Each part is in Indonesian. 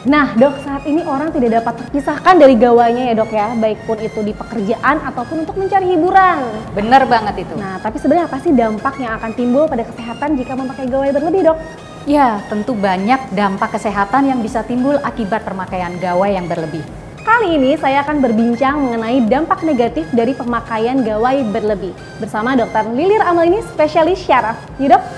Nah dok, saat ini orang tidak dapat terpisahkan dari gawainya ya dok ya, baik pun itu di pekerjaan ataupun untuk mencari hiburan. Bener banget itu. Nah tapi sebenarnya apa sih dampak yang akan timbul pada kesehatan jika memakai gawai berlebih dok? Ya, tentu banyak dampak kesehatan yang bisa timbul akibat pemakaian gawai yang berlebih. Kali ini saya akan berbincang mengenai dampak negatif dari pemakaian gawai berlebih bersama Dr. Lilir Amelini, spesialis syaraf. Yuk dok.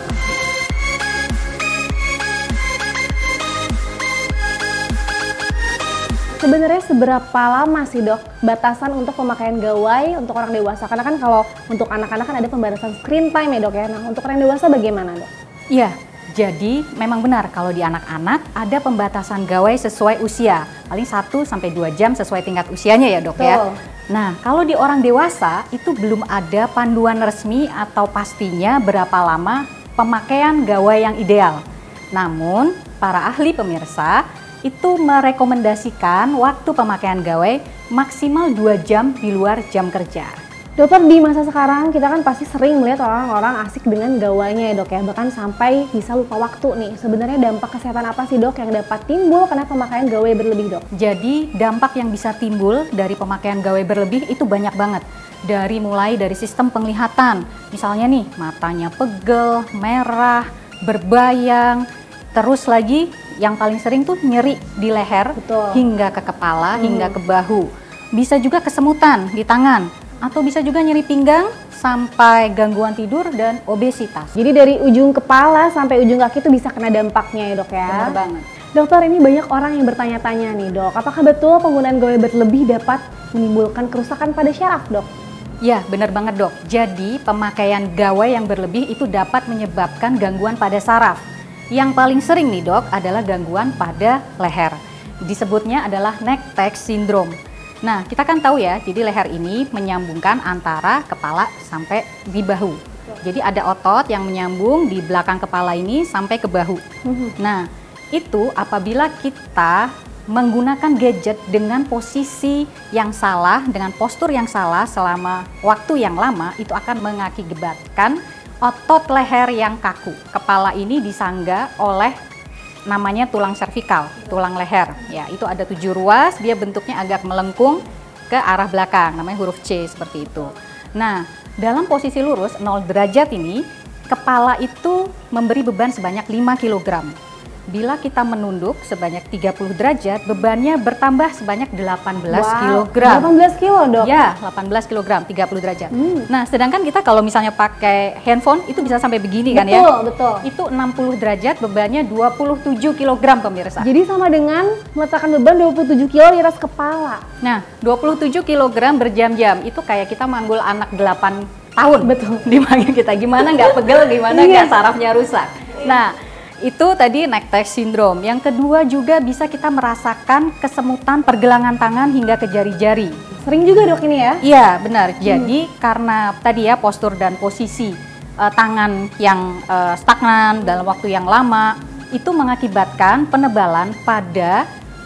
Sebenarnya seberapa lama sih dok batasan untuk pemakaian gawai untuk orang dewasa? Karena kan kalau untuk anak-anak kan ada pembatasan screen time ya dok ya. Nah untuk orang dewasa bagaimana dok? Iya, jadi memang benar kalau di anak-anak ada pembatasan gawai sesuai usia. Paling 1-2 jam sesuai tingkat usianya ya dok. Betul. Ya. Nah kalau di orang dewasa itu belum ada panduan resmi atau pastinya berapa lama pemakaian gawai yang ideal. Namun para ahli pemirsa itu merekomendasikan waktu pemakaian gawai maksimal 2 jam di luar jam kerja. Dokter, di masa sekarang kita kan pasti sering melihat orang-orang asik dengan gawainya ya dok ya, bahkan sampai bisa lupa waktu nih. Sebenarnya dampak kesehatan apa sih dok yang dapat timbul karena pemakaian gawai berlebih dok? Jadi dampak yang bisa timbul dari pemakaian gawai berlebih itu banyak banget. Mulai dari sistem penglihatan, misalnya nih matanya pegel, merah, berbayang, terus lagi yang paling sering tuh nyeri di leher. Betul. Hingga ke kepala, hingga ke bahu. Bisa juga kesemutan di tangan, atau bisa juga nyeri pinggang sampai gangguan tidur dan obesitas. Jadi dari ujung kepala sampai ujung kaki itu bisa kena dampaknya ya dok ya? Benar banget. Dokter, ini banyak orang yang bertanya-tanya nih dok, apakah betul penggunaan gawai berlebih dapat menimbulkan kerusakan pada syaraf dok? Ya, benar banget dok. Jadi pemakaian gawai yang berlebih itu dapat menyebabkan gangguan pada saraf. Yang paling sering nih dok adalah gangguan pada leher. Disebutnya adalah neck tag syndrome. Nah kita kan tahu ya, jadi leher ini menyambungkan antara kepala sampai di bahu. Jadi ada otot yang menyambung di belakang kepala ini sampai ke bahu. Nah itu apabila kita menggunakan gadget dengan posisi yang salah, dengan postur yang salah selama waktu yang lama, itu akan mengakibatkan otot leher yang kaku. Kepala ini disangga oleh namanya tulang servikal, tulang leher. Ya, itu ada 7 ruas, dia bentuknya agak melengkung ke arah belakang, namanya huruf C seperti itu. Nah, dalam posisi lurus 0 derajat ini, kepala itu memberi beban sebanyak 5 kg. Bila kita menunduk sebanyak 30 derajat, bebannya bertambah sebanyak 18 kg. 18 kilo dok? Ya, 18 kg, 30 derajat. Nah, sedangkan kita kalau misalnya pakai handphone, itu bisa sampai begini kan ya? Betul, betul. Itu 60 derajat, bebannya 27 kg pemirsa. Jadi sama dengan meletakkan beban 27 kilo di atas kepala. Nah, 27 kg berjam-jam, itu kayak kita manggul anak 8 tahun. Betul. Di mana kita, gimana nggak pegel, gimana nggak sarafnya rusak. Nah, itu tadi neck tag syndrome. Yang kedua juga bisa kita merasakan kesemutan pergelangan tangan hingga ke jari-jari. Sering juga dok ini ya? Iya benar. Jadi karena tadi ya postur dan posisi tangan yang stagnan dalam waktu yang lama, itu mengakibatkan penebalan pada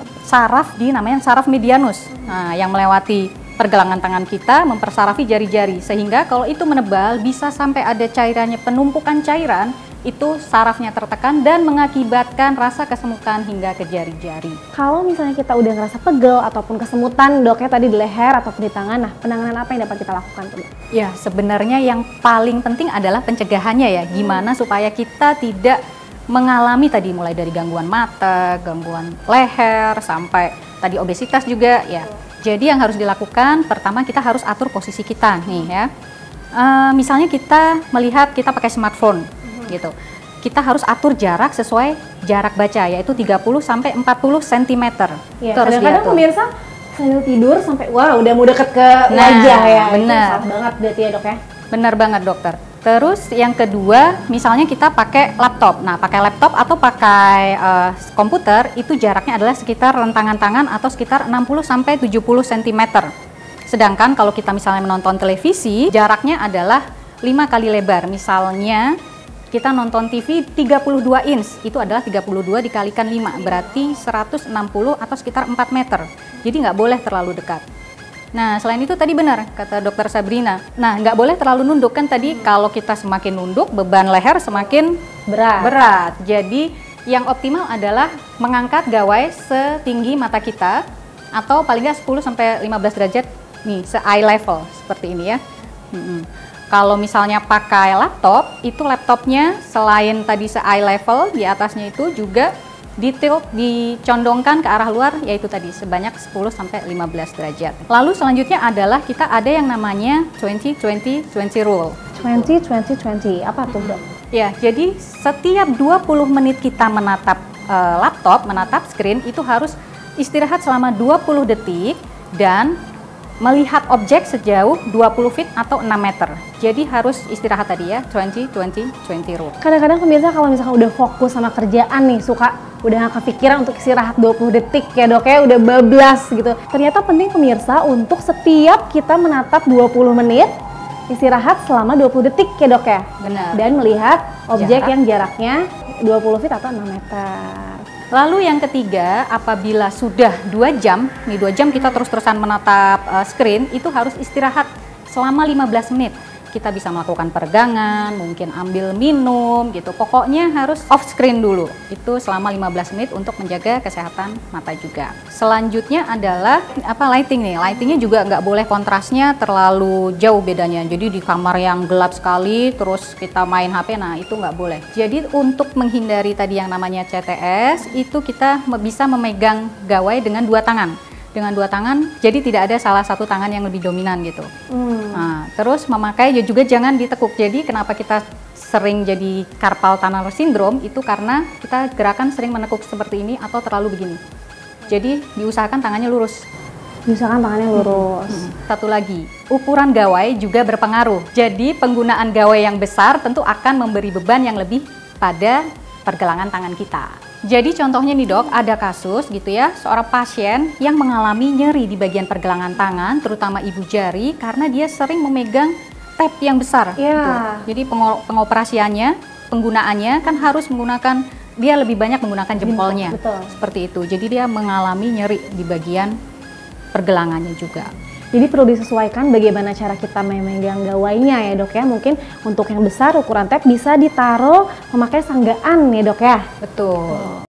saraf namanya saraf medianus. Nah, yang melewati pergelangan tangan kita mempersarafi jari-jari, sehingga kalau itu menebal bisa sampai ada cairannya, penumpukan cairan, itu sarafnya tertekan dan mengakibatkan rasa kesemutan hingga ke jari-jari. Kalau misalnya kita udah ngerasa pegel ataupun kesemutan doknya tadi di leher ataupun di tangan, nah penanganan apa yang dapat kita lakukan tuh? Ya sebenarnya yang paling penting adalah pencegahannya ya, gimana supaya kita tidak mengalami tadi mulai dari gangguan mata, gangguan leher, sampai tadi obesitas juga ya. Jadi yang harus dilakukan, pertama kita harus atur posisi kita nih ya. Misalnya kita melihat kita pakai smartphone gitu. Kita harus atur jarak sesuai jarak baca, yaitu 30-40 cm. Ya, kadang-kadang pemirsa sambil tidur sampai wah udah mau deket ke wajah ya. Benar. Itu banget berarti ya dok ya. Benar banget dokter. Terus yang kedua, misalnya kita pakai laptop. Nah, pakai laptop atau pakai komputer itu jaraknya adalah sekitar rentangan tangan atau sekitar 60-70 cm. Sedangkan kalau kita misalnya menonton televisi, jaraknya adalah 5 kali lebar. Misalnya kita nonton TV 32 inch, itu adalah 32 dikalikan 5, berarti 160 atau sekitar 4 meter. Jadi nggak boleh terlalu dekat. Nah, selain itu tadi benar kata dokter Sabrina. Nah, nggak boleh terlalu nunduk kan tadi, kalau kita semakin nunduk beban leher semakin berat. Jadi Yang optimal adalah mengangkat gawai setinggi mata kita atau paling nggak 10-15 derajat nih, se-eye level seperti ini ya. Kalau misalnya pakai laptop, itu laptopnya selain tadi se-eye level, di atasnya itu juga dicondongkan ke arah luar, yaitu tadi sebanyak 10-15 derajat. Lalu selanjutnya adalah kita ada yang namanya 20-20-20 rule. 20-20-20, apa tuh dok? Ya, jadi setiap 20 menit kita menatap laptop, menatap screen, itu harus istirahat selama 20 detik dan melihat objek sejauh 20 feet atau 6 meter. Jadi harus istirahat tadi ya, 20-20-20 rule. Kadang-kadang pemirsa kalau misalkan udah fokus sama kerjaan nih, suka udah gak kepikiran untuk istirahat 20 detik ya dok ya, udah bablas gitu. Ternyata penting pemirsa untuk setiap kita menatap 20 menit, istirahat selama 20 detik ya dok ya. Benar. Dan melihat objek yang jaraknya 20 feet atau 6 meter. Lalu yang ketiga, apabila sudah 2 jam, nih 2 jam kita terus-terusan menatap screen, itu harus istirahat selama 15 menit. Kita bisa melakukan peregangan, mungkin ambil minum gitu. Pokoknya harus off screen dulu. Itu selama 15 menit untuk menjaga kesehatan mata juga. Selanjutnya adalah lighting nih. Lightingnya juga nggak boleh kontrasnya terlalu jauh bedanya. Jadi di kamar yang gelap sekali terus kita main HP, nah itu nggak boleh. Jadi untuk menghindari tadi yang namanya CTS, itu kita bisa memegang gawai dengan 2 tangan. Dengan 2 tangan, jadi tidak ada salah satu tangan yang lebih dominan gitu. Nah, terus memakai juga jangan ditekuk. Jadi kenapa kita sering jadi carpal tunnel syndrome itu karena kita gerakan sering menekuk seperti ini atau terlalu begini. Jadi diusahakan tangannya lurus. Diusahakan tangannya lurus. Satu lagi, ukuran gawai juga berpengaruh. Jadi penggunaan gawai yang besar tentu akan memberi beban yang lebih pada pergelangan tangan kita. Jadi contohnya nih dok, ada kasus gitu ya, seorang pasien yang mengalami nyeri di bagian pergelangan tangan, terutama ibu jari, karena dia sering memegang tab yang besar. Iya. Gitu. Jadi pengoperasiannya, penggunaannya kan harus menggunakan, dia lebih banyak menggunakan jempolnya. Betul. Seperti itu, jadi dia mengalami nyeri di bagian pergelangannya juga. Jadi perlu disesuaikan bagaimana cara kita memegang gawainya ya dok ya. Mungkin untuk yang besar ukuran tab bisa ditaruh memakai sanggaan ya dok ya. Betul.